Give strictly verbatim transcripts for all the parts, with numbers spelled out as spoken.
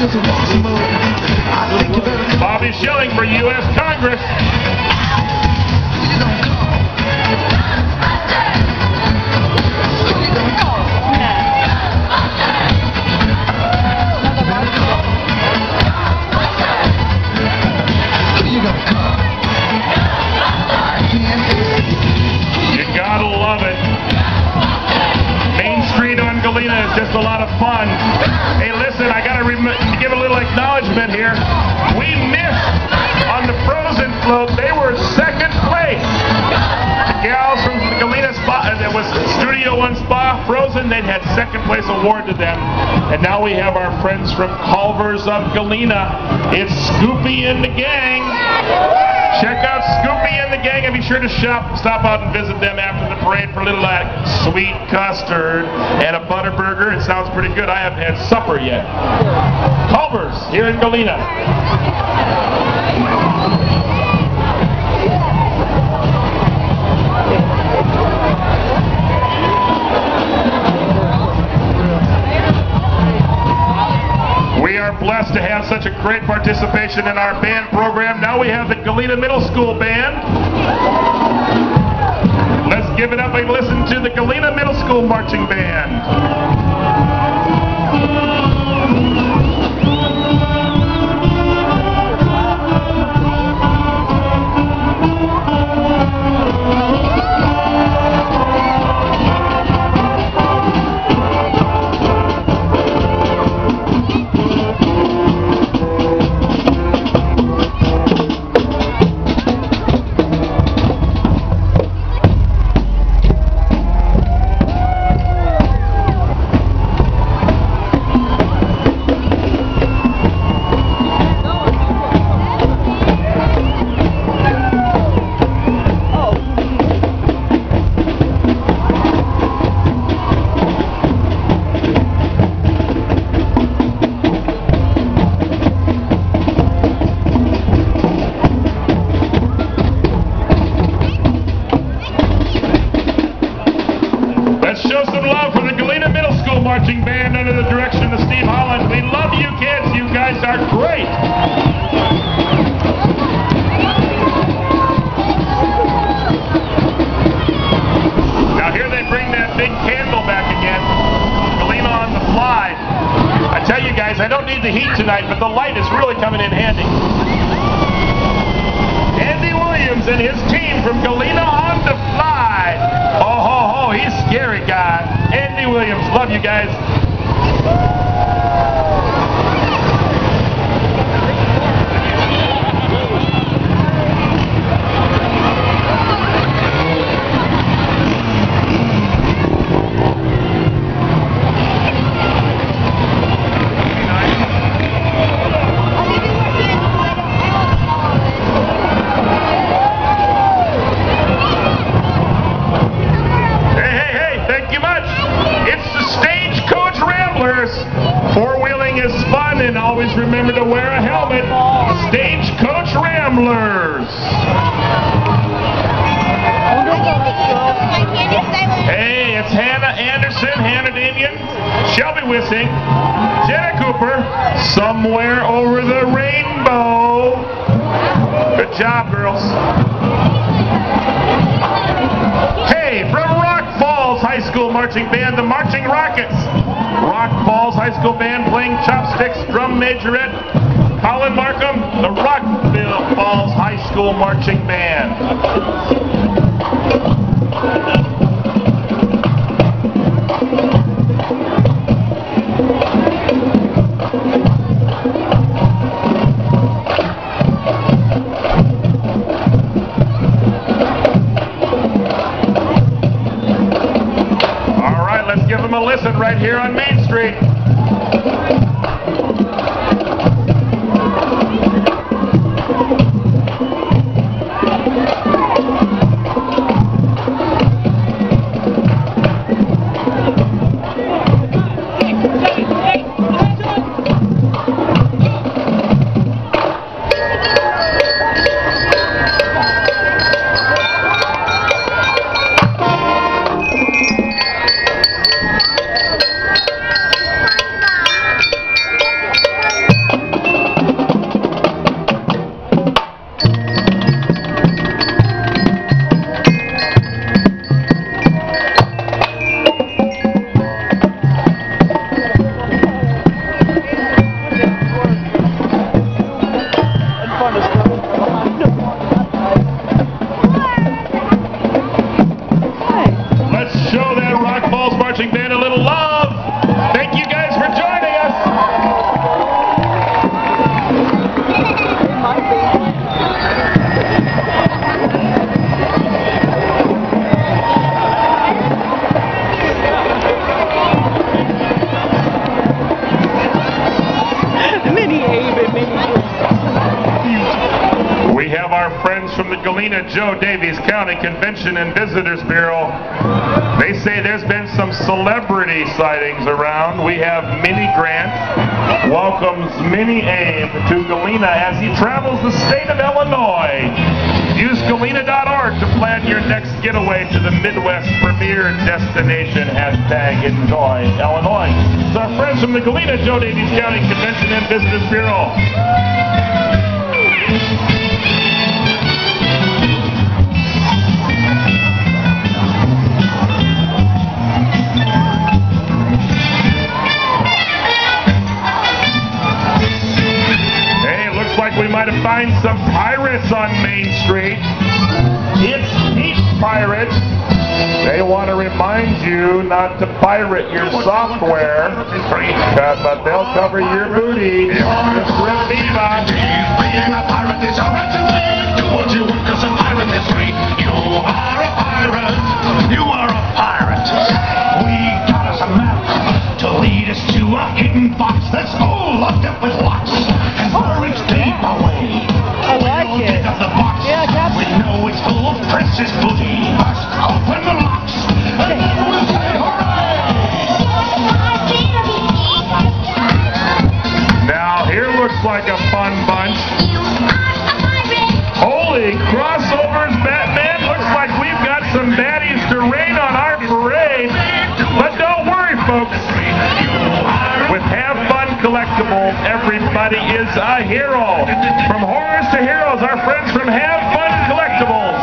Bobby Schilling for U S Congress. You gotta love it. Main Street on Galena is just a lot of fun. Hey, listen, I gotta give a little acknowledgement here. We missed on the Frozen float. They were second place. The gals from the Galena Spa, that was Studio One Spa Frozen, they'd had second place award to them. And now we have our friends from Culver's of Galena. It's Scoopy and the gang. Check out Scoopy and the gang, and be sure to shop, stop out and visit them after the parade for a little like sweet custard and a butterburger. It sounds pretty good. I haven't had supper yet. Culver's here in Galena. We are blessed to have such a great participation in our band program. Now we have the Galena Middle School Band. Let's give it up and listen to the Galena Middle School Marching Band. Marching band under the direction of Steve Holland. We love you kids. You guys are great. Now here they bring that big candle back again. Galena on the fly. I tell you guys, I don't need the heat tonight, but the light is really coming in handy. Andy Williams and his team from Galena on the fly. Oh ho ho, he's a scary guy. Andy Williams, love you guys. Four-wheeling is fun, and always remember to wear a helmet. Stagecoach Ramblers. Hey, it's Hannah Anderson, Hannah Danian, Shelby Wissing, Jenna Cooper, Somewhere Over the Rainbow. Good job, girls. Hey, from Rock Falls High School Marching Band, the Marching Rockets. Rock Falls High School Band playing chopsticks, drum majorette. Colin Markham, the Rockville Falls High School Marching Band. All right, let's give them a listen right here on Main Street. Galena Joe Davies County Convention and Visitors Bureau. They say there's been some celebrity sightings around. We have Minnie Grant welcomes Minnie Abe to Galena as he travels the state of Illinois. Use galena dot org to plan your next getaway to the Midwest premier destination. Hashtag enjoy Illinois. It's our friends from the Galena Joe Davies County Convention and Visitors Bureau. We might have found some pirates on Main Street. It's Peep Pirates. They want to remind you not to pirate your software, but they'll cover your booty. Just rip Viva. Being a pirate is a right to live. Do what you want, cause a pirate is free. You are a pirate. You are a pirate. We got us a map to lead us to a hidden box that's all locked up with locks. And for each deep away, I like we'll it. dig up the box. Yeah, Captain. We know it's full of precious booty. Bust open the locks, and we'll say hooray! Now, here looks like a fun bunch. Holy crossovers, Batman. Looks like we've got some baddies to rain on our parade. But don't worry, folks. With Have Fun Collectibles, everybody is a hero. From horrors to heroes, our friends from Have Fun Collectibles.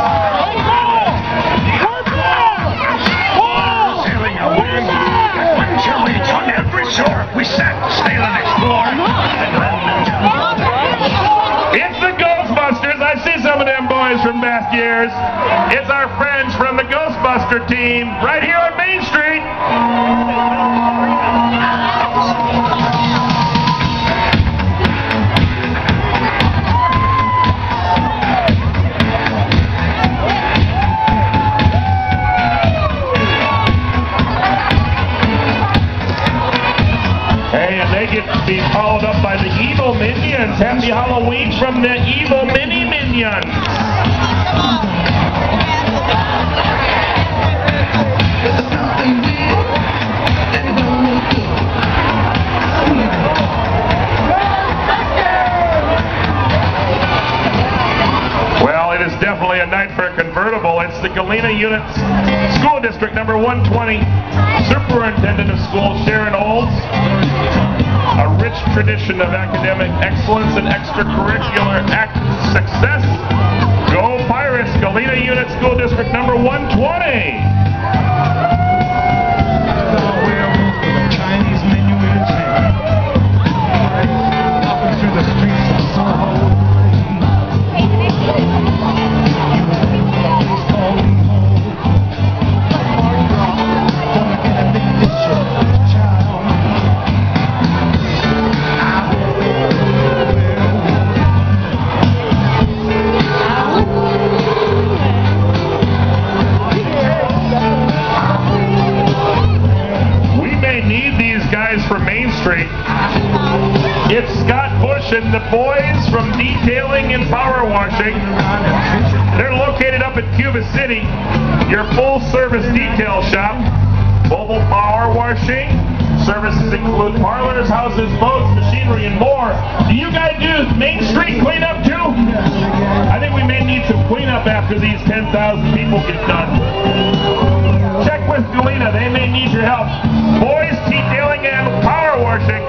Sailing a wind, until it's on every shore. We sat, sail and explore. It's the Ghostbusters. I see some of them boys from past years. It's our friends from the Ghostbuster team right here on Main Street. Hey, and they get to be followed up by the Evil Minions. Happy Halloween from the Evil Mini Minions. Well, it is definitely a night for a convertible. It's the Galena Unit School District number one twenty. Superintendent of Schools Sharon Olds. A rich tradition of academic excellence and extracurricular act success. Go Pirates, Galena Unit School District number one twenty. Chinese menu in town. Up through the streets of Soho. From Main Street. It's Scott Bush and the boys from Detailing and Power Washing. They're located up at Cuba City, your full-service detail shop. Mobile power washing. Services include parlors, houses, boats, machinery, and more. Do you guys do Main Street cleanup too? I think we may need some cleanup after these ten thousand people get done. Check with Galena. They may need your help. Boys, detailing and power washing.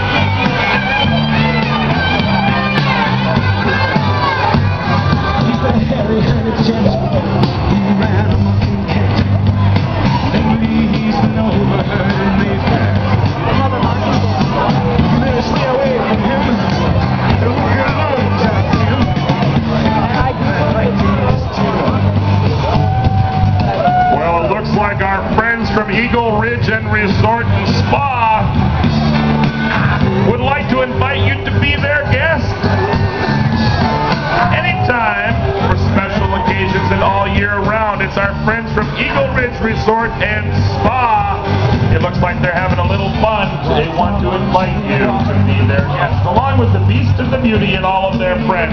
He's been Resort and Spa. It looks like they're having a little fun. They want to invite you to be their guest, along with the Beast and the Beauty and all of their friends.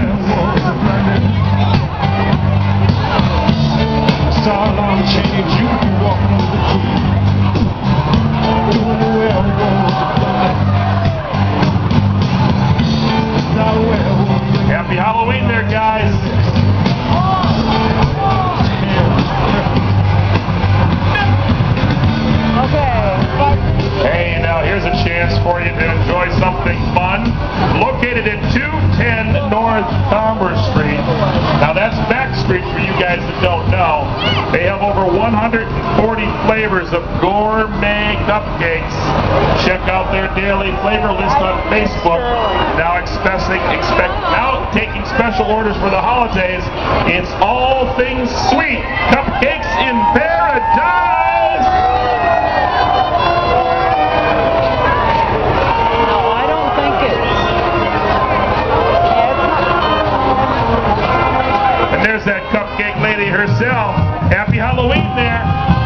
Saw a long change, you be walking with the queen. Doing the railroad. Now railroad. Happy Halloween there, guys. Hey, now here's a chance for you to enjoy something fun. Located at two ten North Commerce Street. Now that's back street for you guys that don't know. They have over one hundred forty flavors of gourmet cupcakes. Check out their daily flavor list on Facebook. Now expecting, expect, now taking special orders for the holidays. It's all things sweet. Cupcakes in paradise. There's that cupcake lady herself. Happy Halloween there.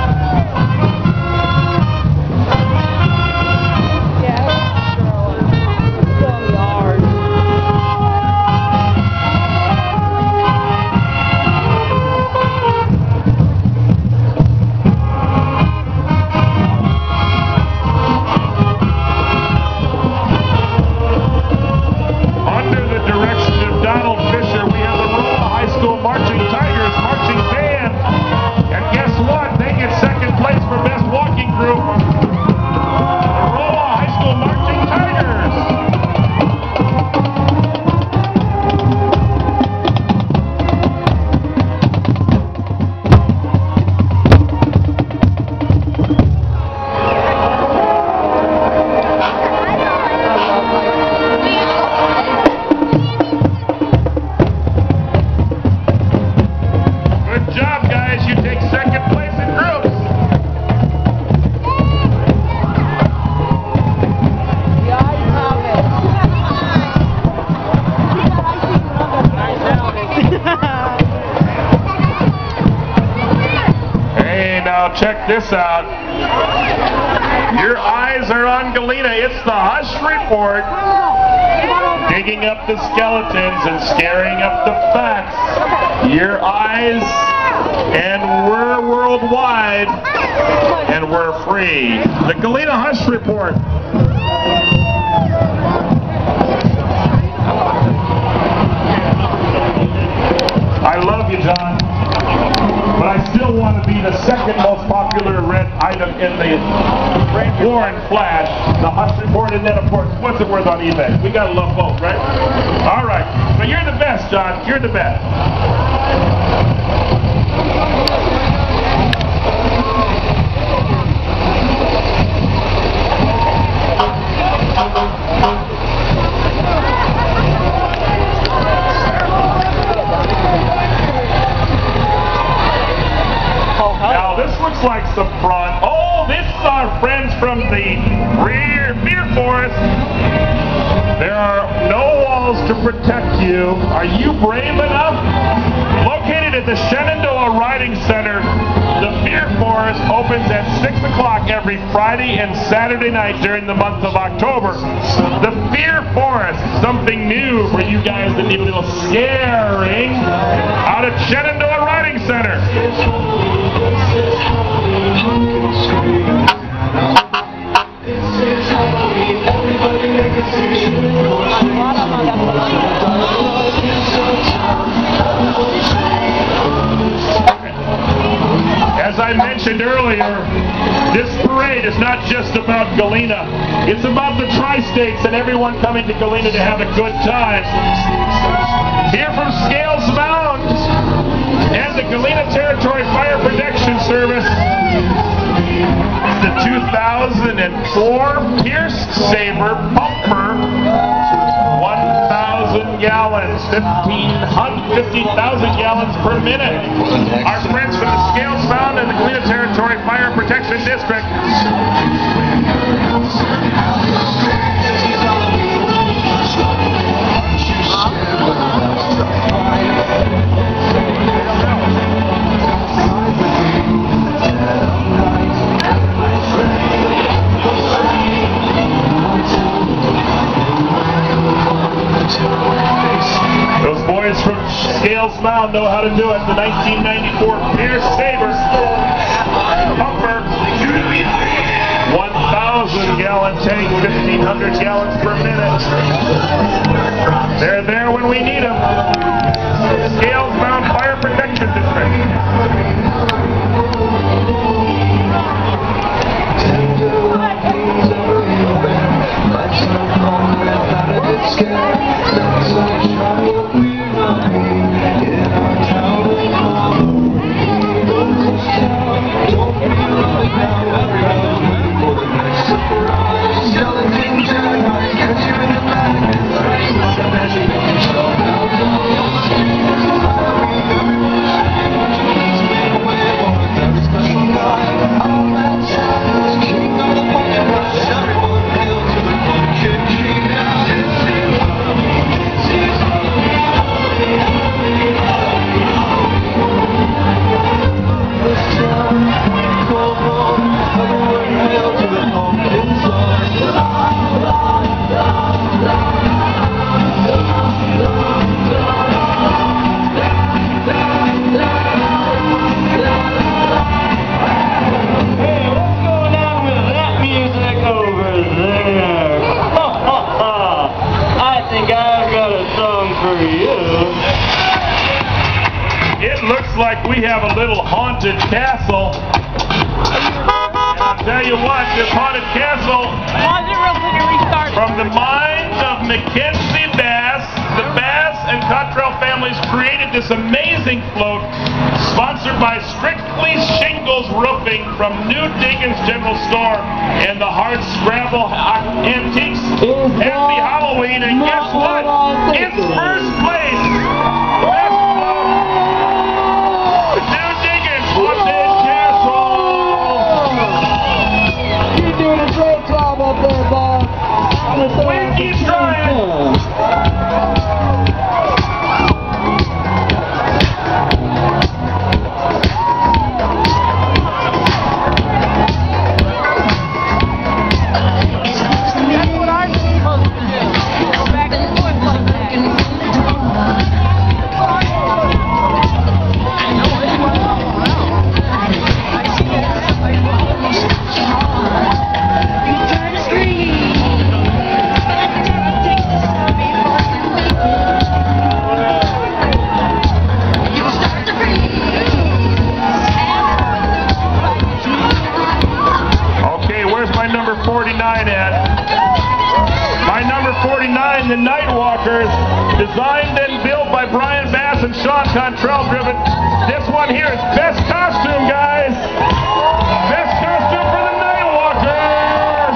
Under the direction of Donald Fisher, we have the Rolla High School Marching Tigers marching band. And guess what? They get second place for best walking group. The Rolla High School Marching Tigers. Good job, guys. You take second place in groups. Hey, now check this out. Your eyes are on Galena. It's the Hush Report. Digging up the skeletons and scaring up the facts. Your eyes, and we're worldwide, and we're free. The Galena Hush Report. I love you, John, but I still want to be the second most popular red item in the Warren Flash, the Hush Report, and then of course, what's it worth on eBay? We gotta love both, right? All right, but you're the best, John. You're the best. Now this looks like some front. Oh, this is our friends from the rear Beer Forest. There are no walls to protect you. Are you brave enough? Located at the Shenandoah Riding Center, the Beer Forest opens at six o'clock every Friday and Saturday night during the month of October. The Beer Forest, something new for you guys that need a little scaring, out at Shenandoah Riding Center. As I mentioned earlier, this parade is not just about Galena. It's about the tri-states and everyone coming to Galena to have a good time. Here from Scales Mound and the Galena Territory Fire Protection Service, the two thousand four Pierce Saber Pumper, one thousand gallons, fifteen thousand gallons per minute. Our friends from the Scales Mound and the Galena Territory Fire Protection District. Mound know how to do it. The nineteen ninety-four Pierce Saber pumper, one thousand gallon tank, fifteen hundred gallons per minute. They're there when we need them. Scales Mound Fire Protection District. Like we have a little haunted castle. And I'll tell you what, this haunted castle, from the mind of Mackenzie Bass, the Bass and Cottrell families created this amazing float, sponsored by Strictly Shingles Roofing from New Diggins General Store and the Hard Scrabble Antiques. Happy Halloween, and guess what? It's first place. Best float. You're doing a great job up there, Bob. We keep trying. That's what I'm supposed to do. Go back and forth like that. forty-nine at. My number forty-nine, the Nightwalkers, designed and built by Brian Bass and Sean Cottrell driven. This one here is best costume, guys. Best costume for the Nightwalkers.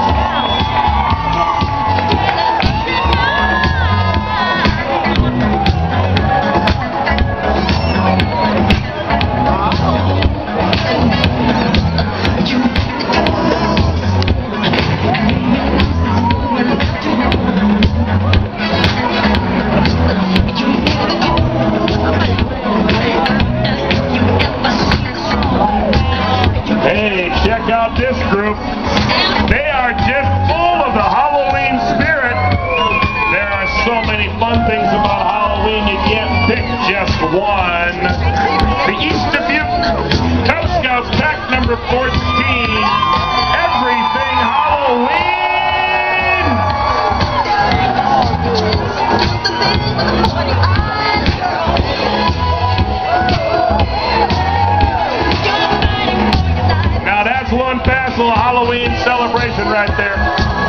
Hey, check out this group. They are just full of the Halloween spirit. There are so many fun things about Halloween, you can't pick just one. The East Dubuque Cub Scouts pack number fourteen. Everything Halloween! Now that's one passel Halloween celebration right there.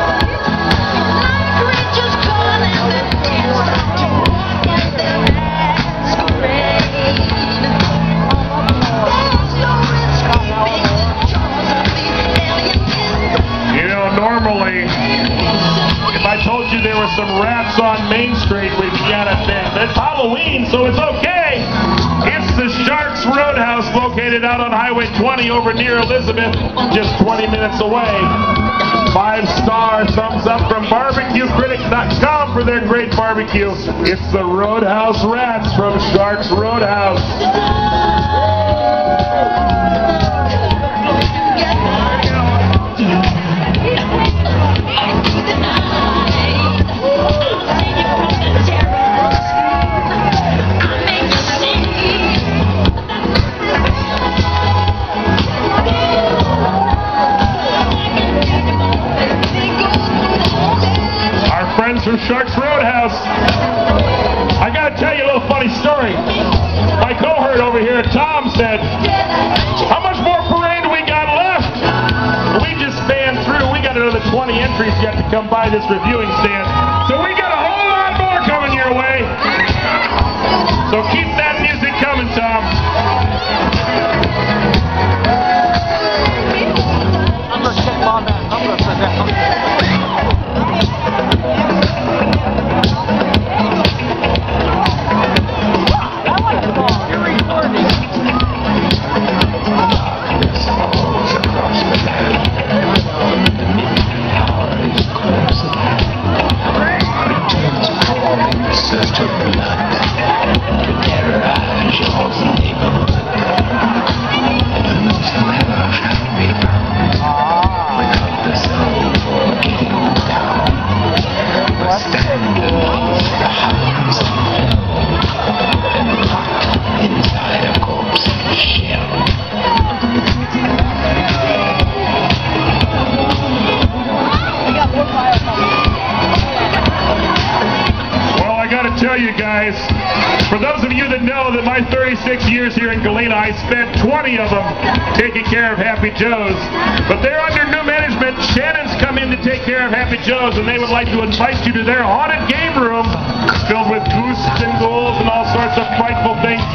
You know, normally, if I told you there were some rats on Main Street, we'd be at it then. But it's Halloween, so it's okay. It's the Sharks Roadhouse, located out on Highway twenty over near Elizabeth, just twenty minutes away. Five star thumbs up from barbecue critic dot com for their great barbecue. It's the Roadhouse Rats from Sharks Roadhouse. from Sharks Roadhouse. I gotta tell you a little funny story. My cohort over here, Tom, said, how much more parade do we got left? We just spanned through. We got another twenty entries yet to come by this reviewing stand. So we got a whole lot more coming your way. So keep that music coming, Tom. I'm gonna check my man. I'm gonna put that on. I like the ball. You're recording. Search of blood to terrorize your neighborhood. Humans never have we found without the soul for getting down. But stand amongst the hounds of hell and rot inside a corpse's shell. We got more fire coming. I gotta tell you guys, for those of you that know that my thirty-six years here in Galena, I spent twenty of them taking care of Happy Joe's. But they're under new management. Shannon's come in to take care of Happy Joe's, and they would like to invite you to their haunted game room filled with ghosts and ghouls and all sorts of frightful things.